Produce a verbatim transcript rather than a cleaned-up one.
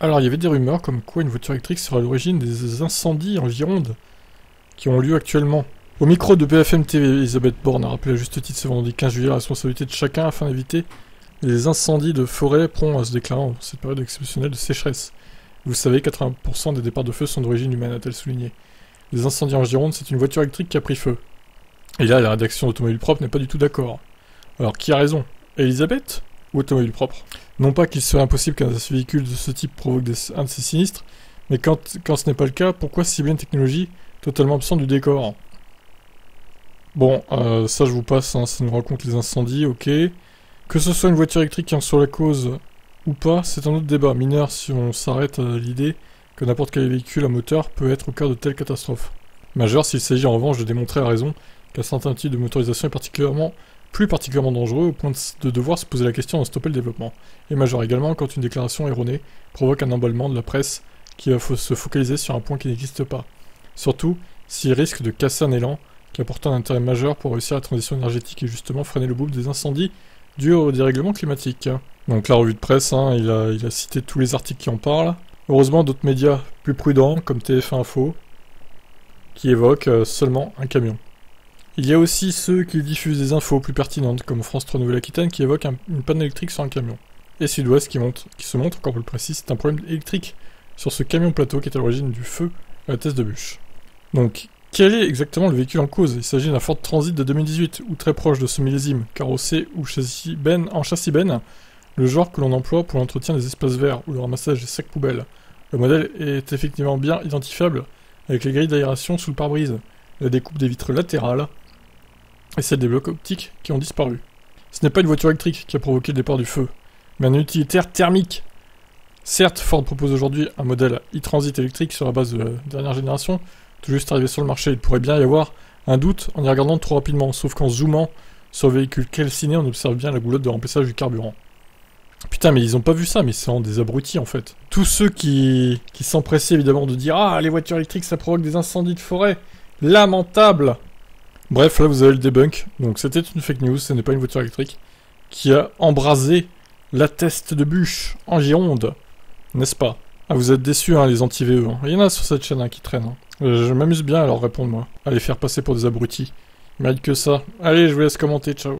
Alors, il y avait des rumeurs comme quoi une voiture électrique serait à l'origine des incendies en Gironde qui ont lieu actuellement. Au micro de B F M T V, Elisabeth Borne a rappelé à juste titre ce vendredi quinze juillet la responsabilité de chacun afin d'éviter les incendies de forêt prompts à se déclarer en cette période exceptionnelle de sécheresse. Vous savez, quatre-vingts pour cent des départs de feu sont d'origine humaine, a-t-elle souligné. Les incendies en Gironde, c'est une voiture électrique qui a pris feu. Et là, la rédaction d'Automobile Propre n'est pas du tout d'accord. Alors, qui a raison? Elisabeth ou Automobile Propre? Non pas qu'il serait impossible qu'un véhicule de ce type provoque des, un de ces sinistres, mais quand, quand ce n'est pas le cas, pourquoi cibler une technologie totalement absente du décor? Bon, euh, ça je vous passe, hein, ça nous raconte les incendies, ok. Que ce soit une voiture électrique qui en soit la cause ou pas, c'est un autre débat mineur si on s'arrête à l'idée que n'importe quel véhicule à moteur peut être au cœur de telles catastrophes. Majeur s'il s'agit en revanche de démontrer à raison qu'un certain type de motorisation est particulièrement, plus particulièrement dangereux au point de devoir se poser la question de stopper le développement. Et majeur également quand une déclaration erronée provoque un emballement de la presse qui va se focaliser sur un point qui n'existe pas. Surtout s'il risque de casser un élan qui apporte un intérêt majeur pour réussir la transition énergétique et justement freiner le boom des incendies dus au dérèglement climatique. Donc la revue de presse, hein, il, a, il a cité tous les articles qui en parlent. Heureusement d'autres médias plus prudents comme T F un Info qui évoquent euh, seulement un camion. Il y a aussi ceux qui diffusent des infos plus pertinentes comme France trois Nouvelle-Aquitaine qui évoquent un, une panne électrique sur un camion. Et Sud-Ouest qui, monte, qui se montre encore plus précis, c'est un problème électrique sur ce camion plateau qui est à l'origine du feu à la Thèse de Bûche. Donc, quel est exactement le véhicule en cause? Il s'agit d'un Ford Transit de deux mille dix-huit, ou très proche de ce millésime, carrossé ou châssis ben, en châssis ben, le genre que l'on emploie pour l'entretien des espaces verts ou le ramassage des sacs poubelles. Le modèle est effectivement bien identifiable, avec les grilles d'aération sous le pare-brise, la découpe des vitres latérales, et celle des blocs optiques qui ont disparu. Ce n'est pas une voiture électrique qui a provoqué le départ du feu, mais un utilitaire thermique. Certes, Ford propose aujourd'hui un modèle e-transit électrique sur la base de la dernière génération, tout juste arrivé sur le marché. Il pourrait bien y avoir un doute en y regardant trop rapidement, sauf qu'en zoomant sur le véhicule calciné, on observe bien la goulotte de remplissage du carburant. Putain, mais ils ont pas vu ça, mais c'est vraiment des abrutis en fait. Tous ceux qui, qui s'empressaient évidemment de dire « Ah, les voitures électriques, ça provoque des incendies de forêt ! Lamentable !» Bref, là vous avez le debunk. Donc c'était une fake news, ce n'est pas une voiture électrique qui a embrasé la Thèse de Bûche en Gironde. N'est-ce pas? Ah, vous êtes déçus, hein, les anti-V E. Hein. Il y en a sur cette chaîne hein, qui traînent. Hein. Je m'amuse bien à leur répondre, moi. À les faire passer pour des abrutis. Ils méritent que ça. Allez, je vous laisse commenter, ciao.